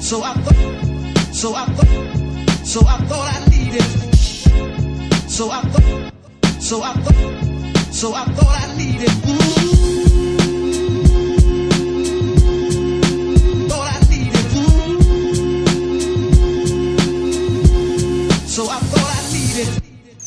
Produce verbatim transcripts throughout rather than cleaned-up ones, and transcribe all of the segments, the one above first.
So I thought, so I thought, so I thought I needed. So I thought, so I thought, so I thought I needed. Ooh. Thought I needed. Ooh. So I thought I needed.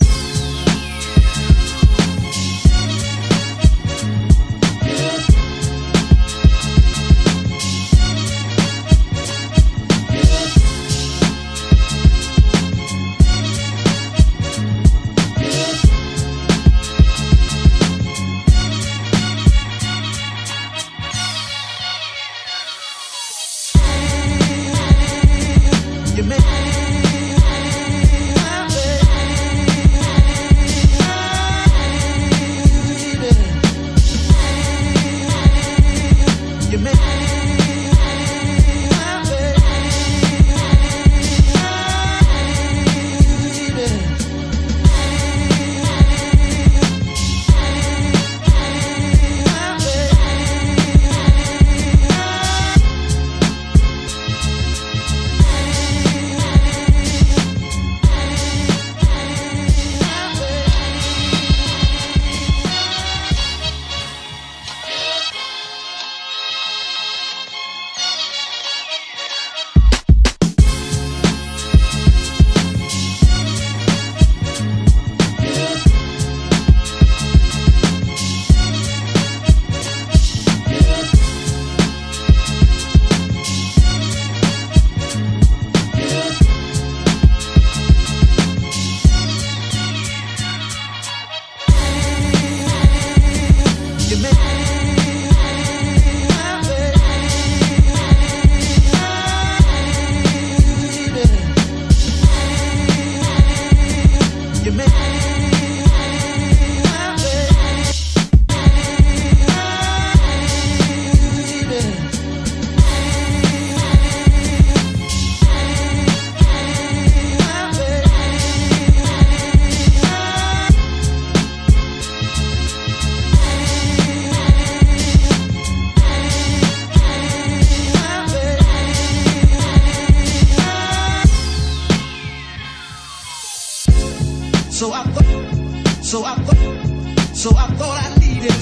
So I thought, so I thought, so I thought I needed.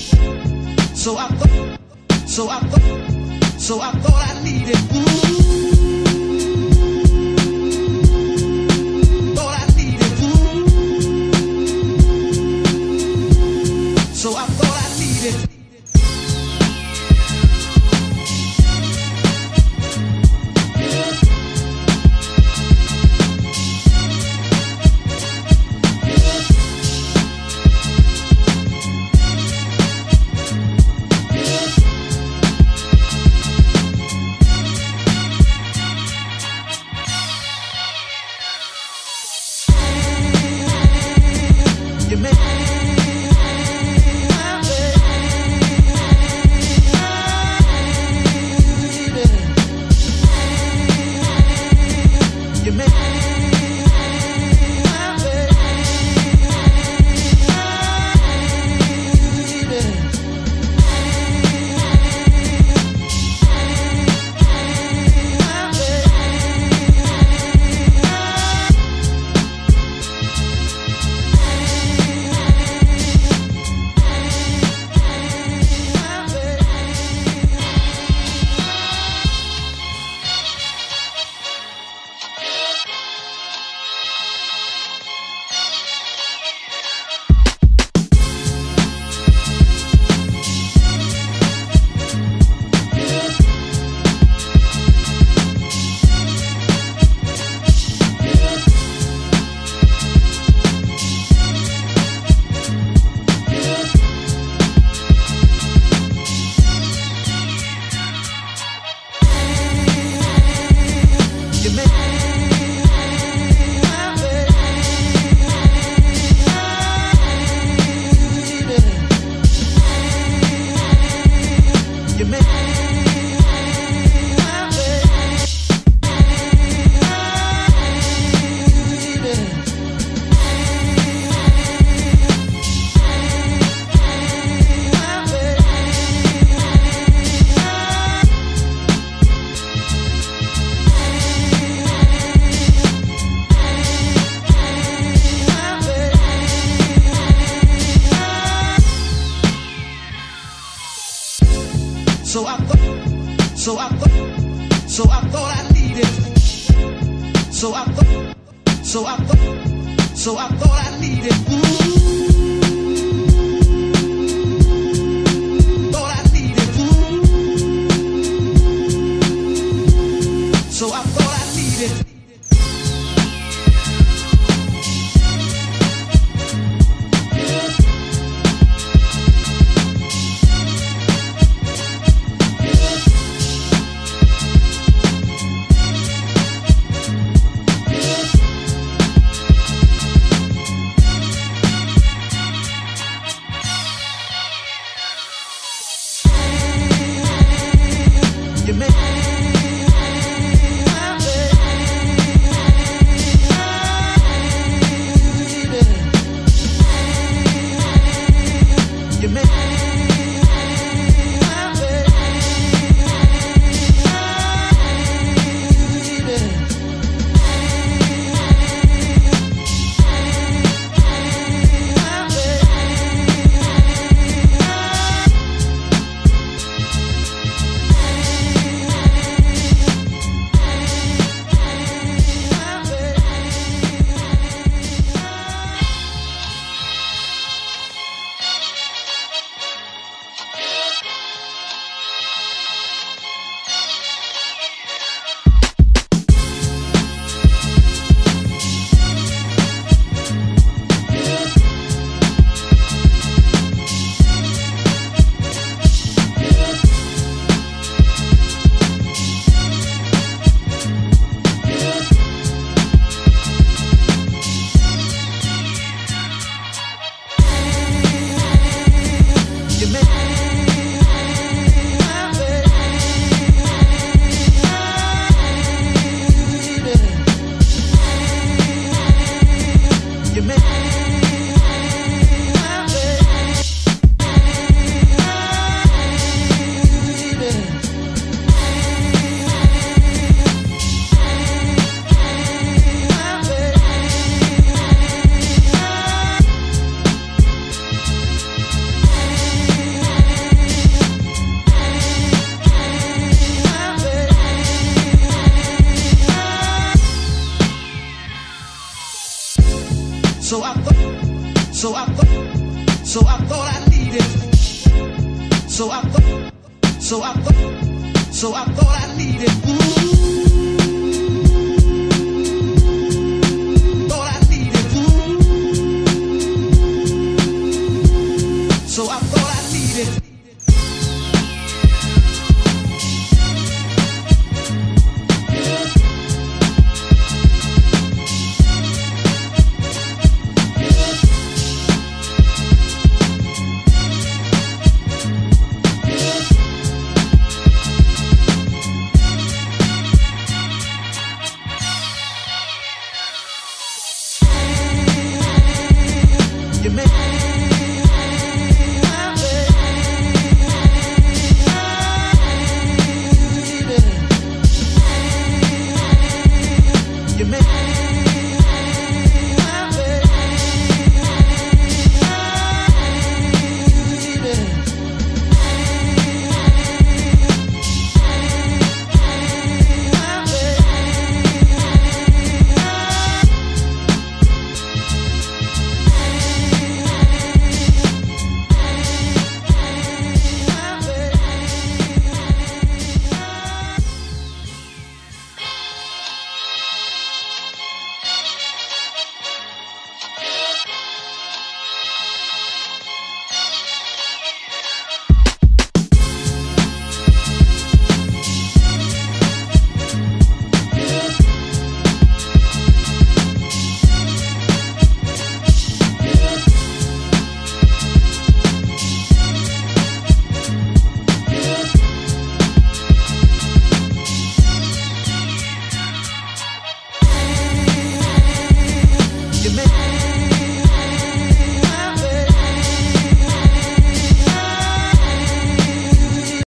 So I thought, so I thought, so I thought I needed. Ooh. Thought I needed. Ooh. So I thought I needed. so I thought I needed. So I thought, so I thought, so I thought I needed. Thought I needed. So I thought I needed. You make You make So I thought, so I thought, so I thought I needed. So I thought, so I thought, so I thought I needed.